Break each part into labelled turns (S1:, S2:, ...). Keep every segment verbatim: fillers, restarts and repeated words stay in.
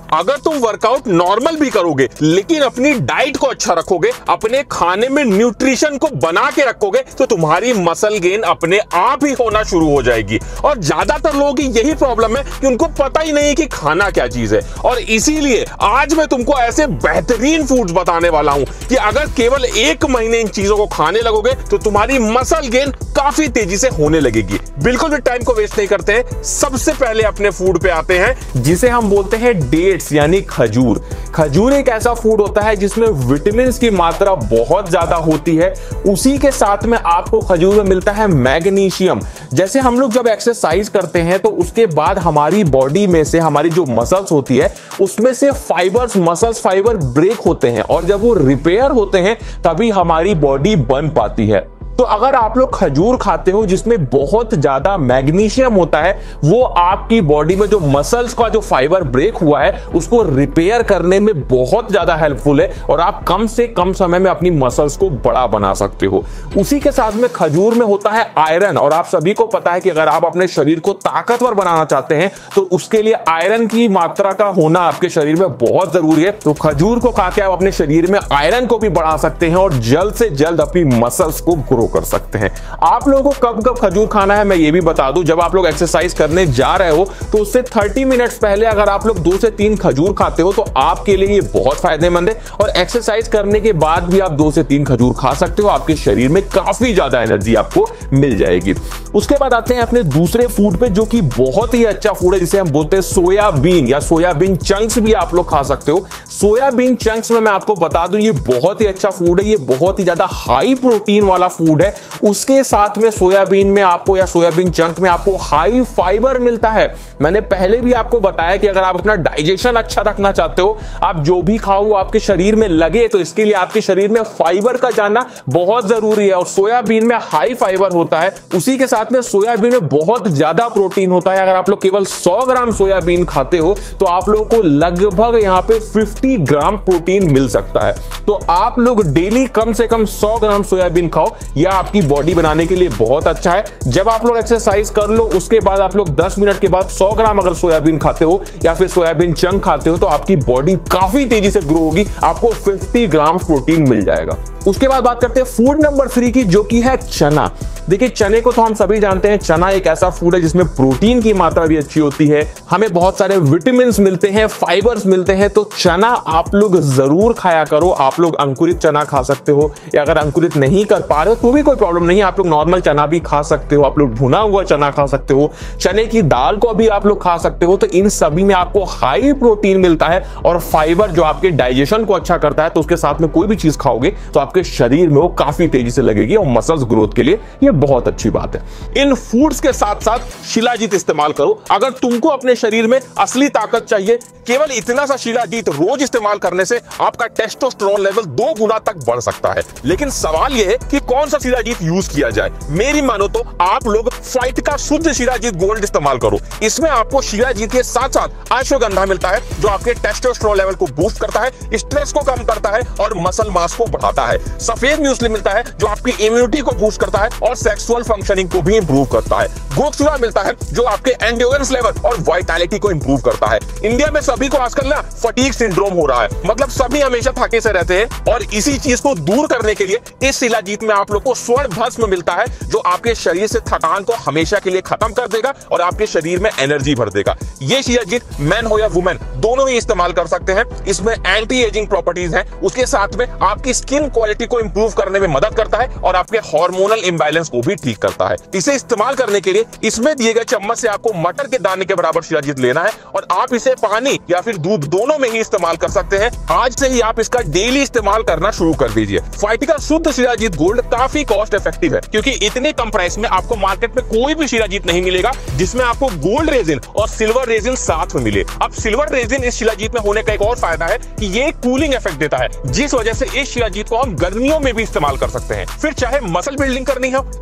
S1: अगर तुम workout normal भी करोगे लेकिन अपनी डाइट को अच्छा रखोगे, अपने खाने में न्यूट्रिशन को बना के रखोगे, तो तुम्हारी मसल गेन अपने आप ही होना शुरू हो जाएगी। और ज्यादातर लोगों की यही प्रॉब्लम है कि उनको पता ही नहीं कि खाना क्या चीज है। और इसीलिए आज मैं तुमको ऐसे बेहतरीन फूड्स बताने वाला हूं कि अगर केवल एक महीने इन चीजों को खाने लगोगे तो तुम्हारी मसल गेन काफी तेजी से होने लगेगी। बिल्कुल भी टाइम को वेस्ट नहीं करते हैं, सबसे पहले अपने फूड पे आते हैं जिसे हम बोलते हैं डेट्स यानी खजूर। खजूर एक ऐसा फूड होता है जिसमें विटामिन की मात्रा बहुत ज्यादा होती है। उसी के साथ में आपको खजूर में मिलता है मैग्नीशियम। जैसे हम लोग जब एक्सरसाइज करते हैं तो उसके बाद हमारी बॉडी में से हमारी जो मसल्स होती है उसमें से फाइबर्स मसल्स फाइबर ब्रेक होते हैं और जब वो रिपेयर होते हैं तभी हमारी बॉडी बन पाती है। तो अगर आप लोग खजूर खाते हो जिसमें बहुत ज्यादा मैग्नीशियम होता है, वो आपकी बॉडी में जो मसल्स का जो फाइबर ब्रेक हुआ है उसको रिपेयर करने में बहुत ज्यादा हेल्पफुल है और आप कम से कम समय में अपनी मसल्स को बड़ा बना सकते हो। उसी के साथ में खजूर में होता है आयरन, और आप सभी को पता है कि अगर आप अपने शरीर को ताकतवर बनाना चाहते हैं तो उसके लिए आयरन की मात्रा का होना आपके शरीर में बहुत जरूरी है। तो खजूर को खा के आप अपने शरीर में आयरन को भी बढ़ा सकते हैं और जल्द से जल्द अपनी मसल्स को ग्रो कर सकते हैं। आप लोगों को कब कब खजूर खाना है मैं ये भी बता दूं, जब आप लोग एक्सरसाइज करने जा रहे हो तो उससे तीस मिनट्स पहले अगर आप लोग दो से तीन खजूर खाते हो तो आपके लिए ये बहुत फायदेमंद है। और एक्सरसाइज करने के बाद भी आप दो से तीन खजूर खा सकते हो, आपके शरीर में काफी ज्यादा एनर्जी आपको मिल जाएगी। उसके बाद आते हैं अपने दूसरे फूड पे जो कि बहुत ही अच्छा फूड है जिसे हम बोलते हैं सोयाबीन या सोयाबीन चंक्स भी आप लोग खा सकते हो। सोयाबीन चंक्स में मैं आपको बता दूं ये बहुत ही अच्छा फूड है, ये बहुत ही ज्यादा हाई प्रोटीन वाला फूड है। उसके साथ में सोयाबीन में आपको या सोयाबीन चंक में आपको हाई फाइबर मिलता है। मैंने पहले भी आपको बताया कि अगर आप अपना डाइजेशन अच्छा रखना चाहते हो, आप जो भी खाओ वो आपके शरीर में लगे, तो इसके लिए आपके शरीर में फाइबर का जाना बहुत जरूरी है और सोयाबीन में हाई फाइबर होता है। उसी के साथ में सोयाबीन में बहुत ज्यादा प्रोटीन होता है। अगर आप लोग केवल सौ ग्राम सोयाबीन खाते हो तो आप लोगों को लगभग यहाँ पे पचास ग्राम प्रोटीन मिल सकता है। तो आप लोग डेली कम से कम सौ ग्राम सोयाबीन खाओ, यह आपकी बॉडी बनाने के लिए बहुत अच्छा है। जब आप लोग एक्सरसाइज कर लो उसके बाद आप लोग दस मिनट के बाद सौ ग्राम अगर सोयाबीन खाते हो या फिर सोयाबीन चंक खाते हो तो आपकी बॉडी काफी तेजी से ग्रो होगी, आपको पचास ग्राम प्रोटीन मिल जाएगा। उसके बाद बात करते हैं फूड नंबर थ्री की जो कि है चना। देखिए चने को तो हम सभी जानते हैं, चना एक ऐसा फूड है जिसमें प्रोटीन की मात्रा भी अच्छी होती है, हमें बहुत सारे विटामिन मिलते हैं, फाइबर्स मिलते हैं। तो चना आप लोग जरूर खाया करो। आप लोग अंकुरित चना खा सकते हो या अगर अंकुरित नहीं कर पा रहे हो तो भी कोई प्रॉब्लम नहीं है, आप लोग नॉर्मल चना भी खा सकते हो, आप लोग भुना हुआ चना खा सकते हो, चने की दाल को भी आप लोग खा सकते हो। तो इन सभी में आपको हाई प्रोटीन मिलता है और फाइबर जो आपके डाइजेशन को अच्छा करता है। तो उसके साथ में कोई भी चीज खाओगे तो आपके शरीर में वो काफी तेजी से लगेगी और मसल्स ग्रोथ के लिए ये बहुत अच्छी बात है। इन फूड्स के साथ साथ शिलाजीत इस्तेमाल करो। अगर तुमको अपने शरीर में असली ताकत चाहिए, केवल इतना सा शिलाजीत रोज इस्तेमाल करने से आपका टेस्टोस्टेरोन लेवल दो गुना तक बढ़ सकता है। लेकिन सवाल यह है कि कौन सा शिलाजीत यूज किया जाए। मेरी मानो तो आप लोग फाइट का शुद्ध शिलाजीत गोल्ड इस्तेमाल करो। इसमें आपको शिलाजीत के साथ साथ अश्वगंधा मिलता है जो आपके टेस्टोस्टेरोन लेवल को बूस्ट करता है, स्ट्रेस को कम करता है और मसल मास को बढ़ाता है। सफेद म्यूस्ली मिलता है जो आपकी इम्यूनिटी को बूस्ट करता है और सेक्सुअल फंक्शनिंग को भी इंप्रूव करता है। गोक्षुरा मिलता है जो आपके एंड्योरेंस लेवल और वाइटैलिटी को इंप्रूव करता है। इंडिया में सभी को आजकल ना फटीग सिंड्रोम हो रहा है, मतलब सभी हमेशा थके से रहते हैं और इसी चीज को दूर करने के लिए इस शिलाजीत में आप लोग को स्वर्ण भस्म मिलता है जो आपके शरीर से थकान को हमेशा के लिए खत्म कर देगा और आपके शरीर में एनर्जी भर देगा। ये शिलाजीत मैन हो या वुमेन दोनों ही इस्तेमाल कर सकते हैं। इसमें एंटी एजिंग प्रॉपर्टीज हैं, उसके साथ में आपकी स्किन क्वालिटी को इंप्रूव करने में मदद करता है और आपके हार्मोनल इंबैलेंस को भी ठीक करता है। इसे इस्तेमाल करने के लिए इसमें दिए गए चम्मच से आपको मटर के दाने के बराबर शिलाजीत लेना है और आप इसे पानी या फिर दूध दोनों में ही इस्तेमाल कर सकते हैं। आज से ही आप इसका डेली इस्तेमाल करना शुरू कर दीजिए। फाइटिका शुद्ध शिलाजीत गोल्ड काफी कॉस्ट इफेक्टिव है क्योंकि इतने कम प्राइस में आपको मार्केट में कोई भी शिलाजीत नहीं मिलेगा जिसमें आपको गोल्ड रेजिन और सिल्वर रेजिन साथ में मिले। अब सिल्वर रेजिन इस शिलाजीत में होने का एक और फायदा है कि ये कूलिंग इफेक्ट देता है जिस वजह से इस शिलाजीत को हम गर्मियों में भी इस्तेमाल कर सकते हैं। फिर चाहे मसल बिल्डिंग करनी हो,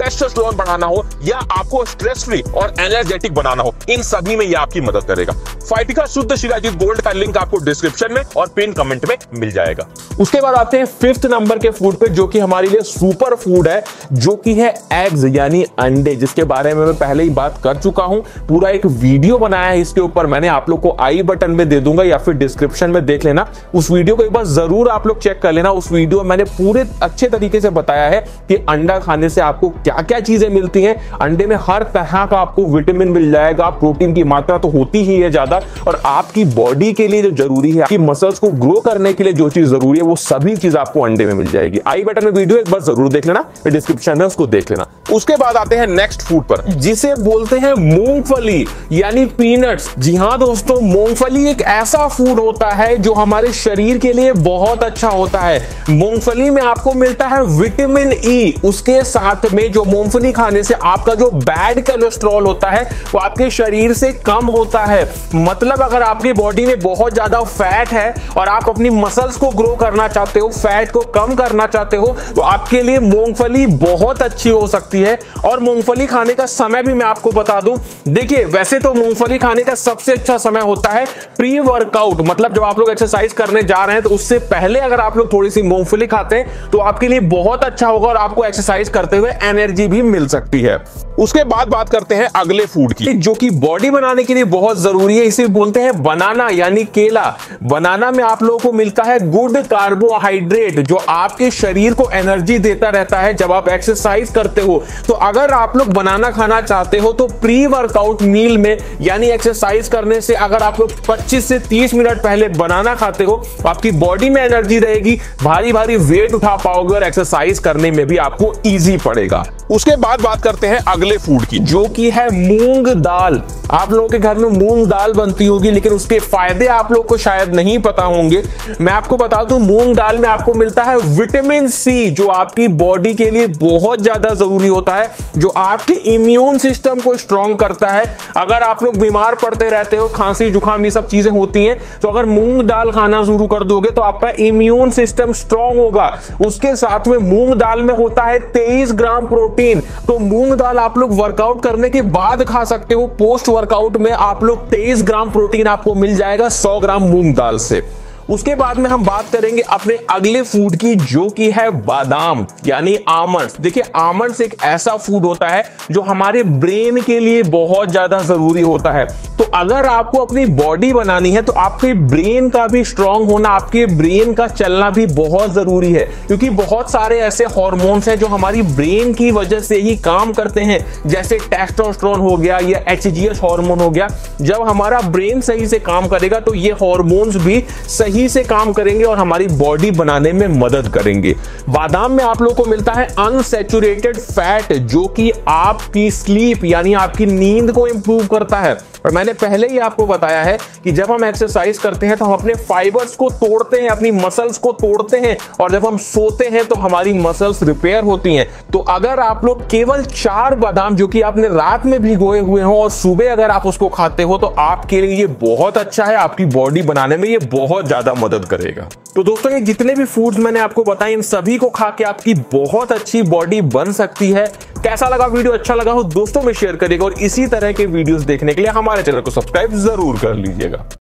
S1: टेस्टोस्टेरोन बढ़ाना हो या आपको स्ट्रेस फ्री और एनर्जेटिक बनाना हो, इन सभी में ये आपकी मदद करेगा। फाइटिका शुद्ध शिलाजीत गोल्ड का लिंक आपको डिस्क्रिप्शन में और पिन कमेंट में मिल जाएगा।
S2: उसके बाद आते हैं फिफ्थ नंबर के फूड पे, जो कि हमारे लिए सुपर फूड है, जो कि है एग्स यानी अंडे, जिसके बारे में मैं पहले ही बात कर चुका हूं। पूरा एक वीडियो बनाया है इसके ऊपर, मैंने आप लोग को आई बटन में दे दूंगा या फिर डिस्क्रिप्शन में देख लेना। उस वीडियो को एक बार जरूर आप लोग चेक कर लेना। उस वीडियो में मैंने पूरे अच्छे तरीके से बताया है कि अंडा खाने से आपको क्या क्या चीजें मिलती हैं। अंडे में हर तरह का आपको विटामिन मिल जाएगा, प्रोटीन की मात्रा तो होती ही है ज्यादा, और आपकी बॉडी के लिए जो जरूरी है, आपकी मसल्स को ग्रो करने के लिए जो चीज जरूरी है, वो सभी चीज आपको अंडे में मिल जाएगी। आई बटन में वीडियो एक बार जरूर देख लेना, डिस्क्रिप्शन में उसको देख लेना।
S1: उसके बाद आते हैं नेक्स्ट फूड पर,
S2: जिसे बोलते हैं मूंगफली यानी पीनट्स। जी हाँ दोस्तों, मूंगफली एक ऐसा फूड होता है जो हमारे शरीर के लिए बहुत अच्छा होता है। मूंगफली में आपको मिलता है विटामिन ई। उसके साथ में जो मूंगफली खाने से आपका जो बैड कोलेस्ट्रॉल होता है वो आपके शरीर से कम होता है। मतलब अगर आपकी बॉडी में बहुत ज्यादा फैट है और आप अपनी मसल्स को ग्रो करना चाहते हो, फैट को कम करना चाहते हो, तो आपके लिए मूंगफली बहुत अच्छी हो सकती है। और मूंगफली खाने का समय भी मैं आपको बता दूं, देखिए वैसे तो मूंगफली खाने का सबसे अच्छा समय होता है प्री वर्कआउट, मतलब जब आप लोग एक्सरसाइज करने जा रहे हैं तो उससे पहले अगर आप लोग थोड़ी सी मूंगफली खाते हैं तो आपके लिए बहुत अच्छा होगा और आपको एक्सरसाइज करते हुए एनर्जी भी मिल सकती है।
S1: उसके बाद बात करते हैं अगले फूड की,
S2: जो कि बॉडी बनाने के लिए बहुत जरूरी है। इसे बोलते हैं बनाना यानी केला। बनाना में आप लोगों को मिलता है गुड कार्बोहाइड्रेट, जो आपके शरीर को एनर्जी देता रहता है जब आप एक्सरसाइज करते हो। तो अगर आप लोग बनाना खाना चाहते हो तो प्री वर्कआउट मील में यानी एक्सरसाइज करने से अगर आप लोग पच्चीस से तीस मिनट पहले बनाना खाते हो तो आपकी बॉडी में एनर्जी रहेगी, भारी भारी वेट उठा पाओगे और एक्सरसाइज करने में भी आपको इजी पड़ेगा।
S1: उसके बाद बात करते हैं अगले फूड की,
S2: जो कि है मूंग दाल। आप लोगों के घर में मूंग दाल बनती होगी, लेकिन उसके फायदे आप लोगों को शायद नहीं पता होंगे। मैं आपको बता दूं, मूंग दाल में आपको मिलता है विटामिन सी, जो आपकी बॉडी के लिए बहुत ज्यादा जरूरी होता है, जो आपके इम्यून सिस्टम को स्ट्रॉन्ग करता है। अगर आप लोग बीमार पड़ते रहते हो, खांसी जुकाम ये सब चीजें होती हैं, तो अगर मूंग दाल खाना शुरू कर दोगे तो आपका इम्यून सिस्टम स्ट्रॉन्ग होगा। उसके साथ में मूंग दाल में होता है तेईस ग्राम प्रोटीन, तो मूंग दाल आप लोग वर्कआउट करने के बाद खा सकते हो। पोस्ट वर्कआउट में आप लोग तेईस ग्राम प्रोटीन आपको मिल जाएगा सौ ग्राम मूंग दाल से। उसके बाद में हम बात करेंगे अपने अगले फूड की, जो कि है बादाम यानी आमंड्स। देखिए आमंड्स एक ऐसा फूड होता है जो हमारे ब्रेन के लिए बहुत ज्यादा जरूरी होता है। तो अगर आपको अपनी बॉडी बनानी है तो आपके ब्रेन का भी स्ट्रांग होना, आपके ब्रेन का चलना भी बहुत जरूरी है, क्योंकि बहुत सारे ऐसे हार्मोन्स हैं जो हमारी ब्रेन की वजह से ही काम करते हैं, जैसे टेस्टोस्टेरोन हो गया या एचजीएच हार्मोन हो गया। जब हमारा ब्रेन सही से काम करेगा तो ये हार्मोन्स भी सही ही से काम करेंगे और हमारी बॉडी बनाने में मदद करेंगे। बादाम में आप लोगों को मिलता है अनसैचुरेटेड फैट, जो कि आपकी स्लीप यानी आपकी नींद को इंप्रूव करता है। और मैंने पहले ही आपको बताया है कि जब हम एक्सरसाइज करते हैं तो हम अपने फाइबर्स को तोड़ते हैं, अपनी मसल्स को तोड़ते हैं, और जब हम सोते हैं तो हमारी मसल्स रिपेयर होती हैं। तो अगर आप लोग केवल चार बादाम जो कि आपने रात में भिगोए हुए हो और सुबह अगर आप उसको खाते हो तो आपके लिए ये बहुत अच्छा है, आपकी बॉडी बनाने में ये बहुत ज्यादा मदद करेगा। तो दोस्तों ये जितने भी फूड्स मैंने आपको बताए, इन सभी को खा के आपकी बहुत अच्छी बॉडी बन सकती है। कैसा लगा वीडियो? अच्छा लगा हो दोस्तों में शेयर करिएगा, और इसी तरह के वीडियोस देखने के लिए हमारे चैनल को सब्सक्राइब जरूर कर लीजिएगा।